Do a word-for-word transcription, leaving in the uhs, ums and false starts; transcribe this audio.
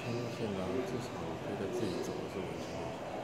看到线啦，至少我可以在自己走的时候闻清楚。